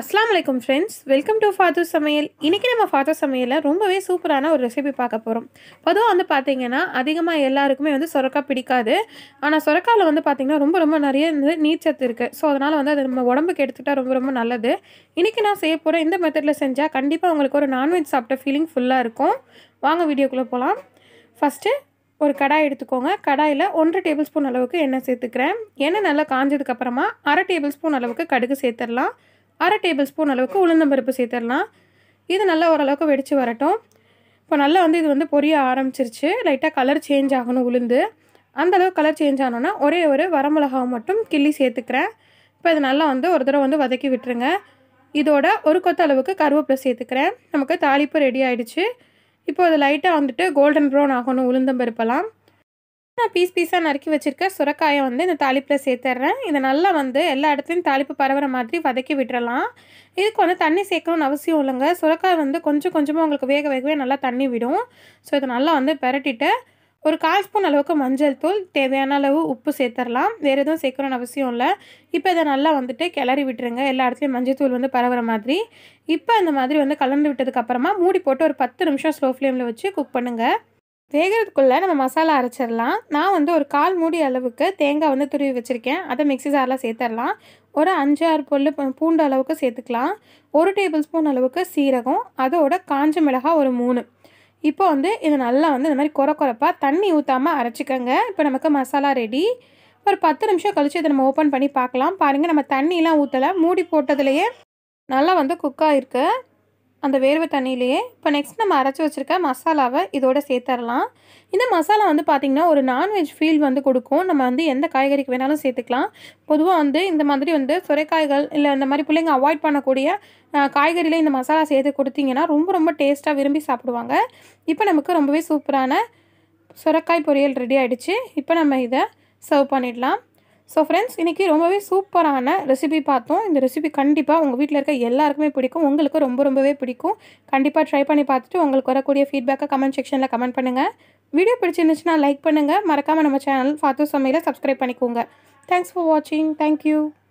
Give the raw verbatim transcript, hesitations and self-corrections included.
Assalamualaikum friends, welcome to Fathu Samayal. இன்னைக்கு நம்ம Fathu Samayalல ரொம்பவே சூப்பரான ஒரு ரெசிபி பார்க்க போறோம். பொதுவா வந்து பாத்தீங்கன்னா அதிகமா எல்லாருக்குமே வந்து சொரக்கா பிடிக்காது. ஆனா சொரக்கால வந்து பாத்தீங்கன்னா ரொம்ப ரொம்ப நிறைய நீர் சத்து இருக்கு. சோ அதனால வந்து அது நம்ம உடம்புக்கு எடுத்துட்டா ரொம்ப ரொம்ப நல்லது. இன்னைக்கு நான் செய்ய போற இந்த மெத்தட்ல செஞ்சா கண்டிப்பா உங்களுக்கு ஒரு நான்வெஜ் சாப்பிட்ட ஃபீலிங் ஃபுல்லா இருக்கும். வாங்க வீடியோக்குள்ள போலாம். ஃபர்ஸ்ட் ஒரு கடாய் எடுத்துக்கோங்க. கடாயில ஒன்றரை டேபிள் ஸ்பூன் அளவுக்கு எண்ணெய் சேர்த்துக்கிறேன். எண்ணெய் நல்லா காஞ்சதுக்கு அப்புறமா அரை டேபிள் ஸ்பூன் அளவுக்கு கடுகு சேர்த்துடலாம். அரை டேபிள் ஸ்பூன் அளவுக்கு உளுந்தம்பருப்பு சேர்த்துடலாம். இது நல்லா ஓரளவுக்கு வெடித்து வரட்டும். இப்போ நல்லா வந்து இது வந்து பொரிய ஆரம்பிச்சிருச்சு. லைட்டாக கலர் சேஞ்ச் ஆகணும் உளுந்து. அந்தளவுக்கு கலர் சேஞ்ச் ஆனோன்னா ஒரே ஒரு வரமிளகாவை மட்டும் கிள்ளி சேர்த்துக்கிறேன். இப்போ இது நல்லா வந்து ஒரு தடவை வந்து வதக்கி விட்டுருங்க. இதோட ஒரு கொத்த அளவுக்கு கருவேப்பிலை சேர்த்துக்கிறேன். நமக்கு தாளிப்பு ரெடி ஆகிடுச்சு. இப்போ அது லைட்டாக வந்துட்டு கோல்டன் ப்ரௌன் ஆகணும் உளுந்தம்பருப்பெல்லாம். நான் பீஸ் பீஸாக நறுக்கி வச்சுருக்க சுரக்காயை வந்து இந்த தாளிப்பில் சேர்த்துட்றேன். இதை நல்லா வந்து எல்லா இடத்துலையும் தாளிப்பு பரவுற மாதிரி வதக்கி விட்டுறலாம். இதுக்கு வந்து தண்ணி சேர்க்கணும்னு அவசியம் இல்லைங்க. சுரக்காய் வந்து கொஞ்சம் கொஞ்சமாக உங்களுக்கு வேக வேகவே நல்லா தண்ணி விடும். ஸோ இதை நல்லா வந்து பெரட்டிட்டு ஒரு கால் ஸ்பூன் அளவுக்கு மஞ்சள் தூள், தேவையான அளவு உப்பு சேர்த்துடலாம். வேறு எதுவும் சேர்க்கணும்னு அவசியம் இல்லை. இப்போ இதை நல்லா வந்துட்டு கிளறி விட்டுருங்க. எல்லா இடத்துலையும் மஞ்சள் தூள் வந்து பரவுற மாதிரி. இப்போ இந்த மாதிரி வந்து கலந்து விட்டதுக்கப்புறமா மூடி போட்டு ஒரு பத்து நிமிஷம் ஸ்லோ ஃப்ளேமில் வச்சு குக் பண்ணுங்கள். வேகிறதுக்குள்ளே நம்ம மசாலா அரைச்சிடலாம். நான் வந்து ஒரு கால் மூடி அளவுக்கு தேங்காய் வந்து துருவி வச்சுருக்கேன். அதை மிக்ஸி ஜாரில் சேர்த்துடலாம். ஒரு அஞ்சு ஆறு பொல்லு பூண்டு அளவுக்கு சேர்த்துக்கலாம். ஒரு டேபிள் ஸ்பூன் அளவுக்கு சீரகம், அதோட காஞ்ச மிளகாய் ஒரு மூணு. இப்போ வந்து இது நல்லா வந்து இந்த மாதிரி குறை குறைப்பாக தண்ணி ஊற்றாமல் அரைச்சிக்கோங்க. இப்போ நமக்கு மசாலா ரெடி. ஒரு பத்து நிமிஷம் கழித்து இதை நம்ம ஓப்பன் பண்ணி பார்க்கலாம். பாருங்கள், நம்ம தண்ணியெலாம் ஊற்றலை. மூடி போட்டதுலேயே நல்லா வந்து குக் ஆகிருக்கு அந்த வேர்வை தண்ணியிலேயே. இப்போ நெக்ஸ்ட் நம்ம அரைச்சி வச்சுருக்க மசாலாவை இதோட சேர்த்துடலாம். இந்த மசாலா வந்து பார்த்திங்கன்னா ஒரு நான்வெஜ் ஃபீல் வந்து கொடுக்கும். நம்ம வந்து எந்த காய்கறிக்கு வேணாலும் சேர்த்துக்கலாம். பொதுவாக வந்து இந்த மாதிரி வந்து சுரைக்காய்கள் இல்லை இந்த மாதிரி பிள்ளைங்க அவாய்ட் பண்ணக்கூடிய காய்கறியில் இந்த மசாலா சேர்த்து கொடுத்தீங்கன்னா ரொம்ப ரொம்ப டேஸ்ட்டாக விரும்பி சாப்பிடுவாங்க. இப்போ நமக்கு ரொம்பவே சூப்பரான சுரக்காய் பொரியல் ரெடி ஆகிடுச்சு. இப்போ நம்ம இதை சர்வ் பண்ணிடலாம். ஸோ ஃப்ரெண்ட்ஸ், இன்றைக்கி ரொம்பவே சூப்பரான ரெசிபி பார்த்தோம். இந்த ரெசிபி கண்டிப்பாக உங்கள் வீட்டில் இருக்க எல்லாருக்குமே பிடிக்கும். உங்களுக்கு ரொம்ப ரொம்பவே பிடிக்கும். கண்டிப்பாக ட்ரை பண்ணி பார்த்துட்டு உங்களுக்கு வரக்கூடிய ஃபீட்பேக்கை கமெண்ட் செக்ஷனில் கமெண்ட் பண்ணுங்கள். வீடியோ பிடிச்சிருந்துச்சுன்னா லைக் பண்ணுங்கள். மறக்காமல் நம்ம சேனல் ஃபாத்து சமையலை சப்ஸ்கிரைப் பண்ணிக்கோங்க. தேங்க்ஸ் ஃபார் வாட்சிங். தேங்க்யூ.